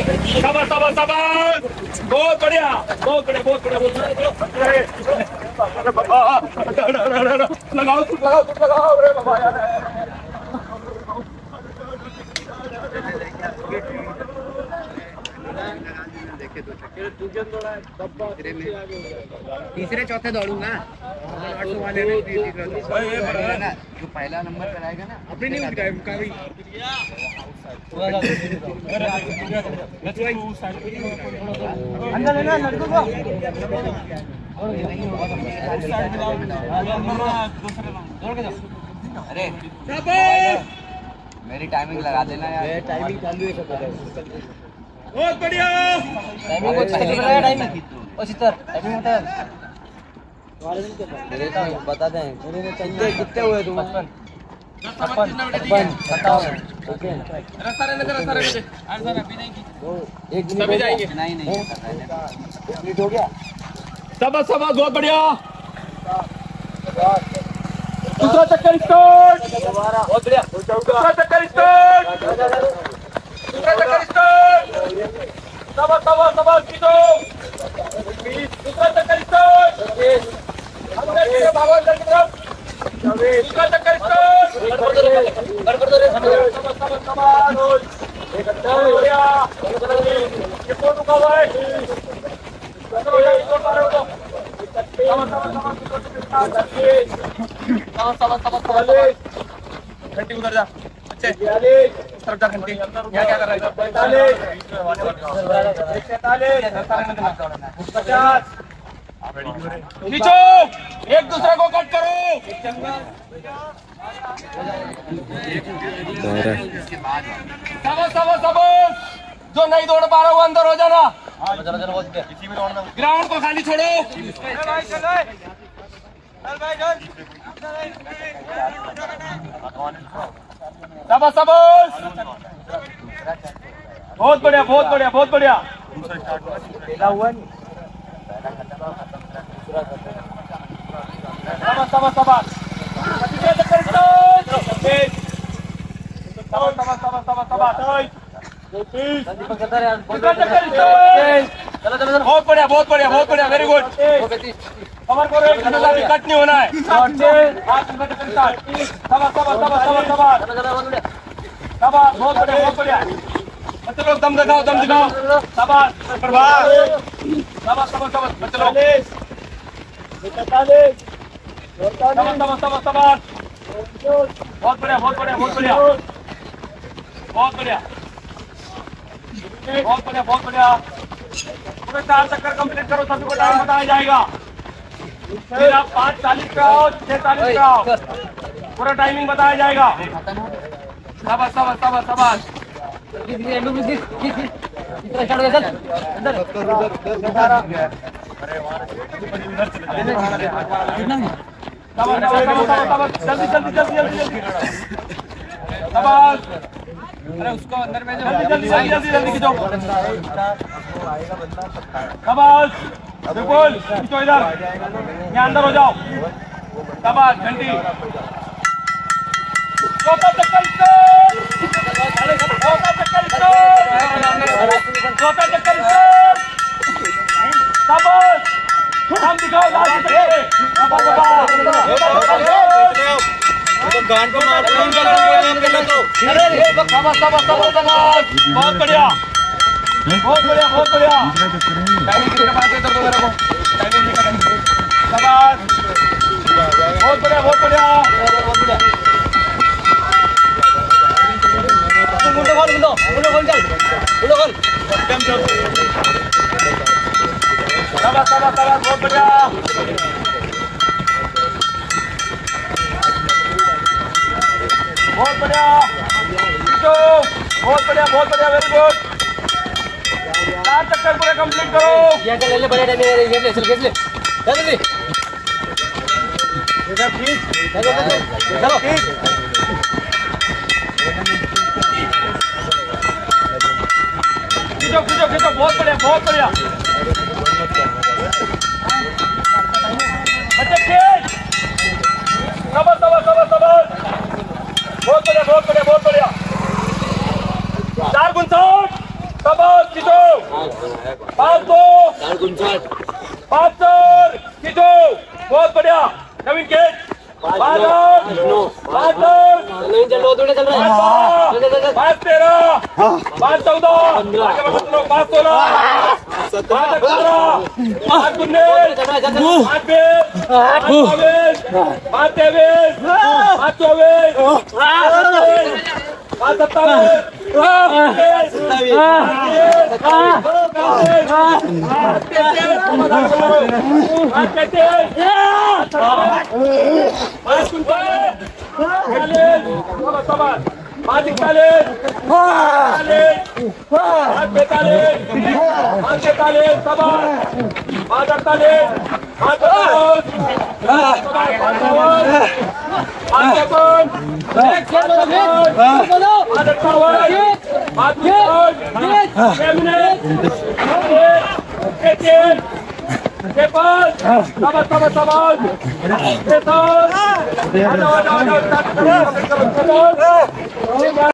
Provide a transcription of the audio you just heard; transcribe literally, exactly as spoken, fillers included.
शाबाश शाबाश शाबाश, बहुत बढ़िया बहुत बढ़िया बहुत बढ़िया बहुत बढ़िया। लगाओ तुम लगाओ तुम लगाओ रे बाबा यार। तीसरे चौथे दौड़ूंगा वाले ना, जो पहला नंबर पर आएगा ना अपनी नहीं उठ का भी अंदर लेना लड़कों को। अरे मेरी टाइमिंग लगा देना यार, टाइमिंग चालू है। बहुत बढ़िया टाइमिंग को पहले बताया, टाइमिंग ओ सितर टाइमिंग बता मेरे का बता दें। मेरे में कितने कितने हुए तुम? पचपन पचपन सत्तावन। ओके रास्ता रहने दे, रास्ता रहने दे। आज सर अभी नहीं की एक मिनट जाएंगे। नहीं नहीं एक मिनट हो गया। शाबाश शाबाश बहुत बढ़िया। दूसरा चक्कर स्टार्ट, बहुत बढ़िया। दूसरा चक्कर स्टार्ट, दूसरा चक्कर स्टार्ट। शाबाश शाबाश शाबाश खींचो। दूसरा चक्कर स्टार्ट, अंदर से भागो अंदर की तरफ। दूसरा चक्कर स्टार्ट, कर कर दो रे। शाबाश शाबाश शाबाश, एक अच्छा बढ़िया। ये कौन रुका हुआ है? चलो यार इसको मारो तो। शाबाश शाबाश शाबाश शाबाश। घंटी उधर जा, अच्छे तरफ जा घंटी। यहाँ क्या कर रहा है? पैंतालीस पचास। खींचो, एक दूसरे को कट करो। शाबाश शाबाश शाबाश। जो नहीं दौड़ पा रहा वो अंदर हो जाना। ग्राउंड को खाली छोड़ो। शाबाश शाबाश, बहुत बढ़िया बहुत बढ़िया बहुत बढ़िया। शाबाश शाबाश शाबाश। बहुत बढ़िया बहुत बढ़िया बहुत बढ़िया, वेरी गुड। कवर करो, एक कट नहीं होना है। शाबाश शाबाश शाबाश शाबाश शाबाश, बहुत बढ़िया बहुत बढ़िया। बच्चे लोग दम दिखाओ दम दिखाओ। शाबाश प्रभात, शाबाश शाबाश शाबाश बच्चे लोग। शाबाश शाबाश शाबाश शाबाश, बहुत बढ़िया बहुत बढ़िया बहुत बढ़िया बहुत बढ़िया बहुत बढ़िया बहुत बढ़िया। पूरे चार चक्कर कंप्लीट करो, सभी को टाइम बताया जाएगा। फिर आप पाँच चालीस पे आओ, छह चालीस पे आओ, पूरा टाइमिंग बताया जाएगा। शाबाश शाबाश शाबाश शाबाश। जल्दी जल्दी जल्दी जल्दी जल्दी शाबाश। अरे उसको अंदर में जल्दी जल्दी जल्दी जल्दी जल्दी खींचो। शाबाश बिल्कुल खींचो, इधर यहाँ अंदर हो जाओ। शाबाश घंटी। चौथा चक्कर स्टार्ट, चौथा चक्कर स्टार्ट, चौथा चक्कर स्टार्ट। शाबाश, हम दिखाओ लास्ट चक्कर। तो गान को मार दो, शाबाश शाबाश शाबाश, बहुत बढ़िया बहुत बढ़िया बहुत बढ़िया। टाइमिंग कितने बात है इधर मेरे को? टाइमिंग निकाल। शाबाश बहुत बढ़िया बहुत बढ़िया। मुंडो खोल मुंडो मुंडो खोल चल मुंडो खोल। शाबाश शाबाश शाबाश, बहुत बढ़िया बहुत बढ़िया। बहुत बढ़िया बहुत बढ़िया, वेरी गुड। चार चक्कर पूरे कंप्लीट करो। ये ले ले बड़े टाइमिंग है, ये ले चल ले ले जल्दी इधर प्लीज चलो चलो खींचो खींचो खींचो, बहुत बढ़िया बहुत बढ़िया। बच्चे खेल, शाबाश शाबाश शाबाश शाबाश, बहुत बढ़िया बहुत बढ़िया बहुत बढ़िया। चार गुण साठ, शाबाश। पाँच दो पाँच चार खींचो बहुत बढ़िया नवीन के पाँच आठ पाँच दस पाँच तेरह पाँच चौदह आगे बढ़ो चलो पाँच सोलह पाँच अठारह पाँच उन्नीस पाँच बीस पाँच चौबीस पाँच तेईस पाँच चौबीस पाँच सत्ताईस पाँच पाँच इकतालीस पाँच पैंतालीस पाँच तैतालीस पाँच अड़तालीस पाँच पाँच छप्पन पाँच अट्ठावन पाँच छः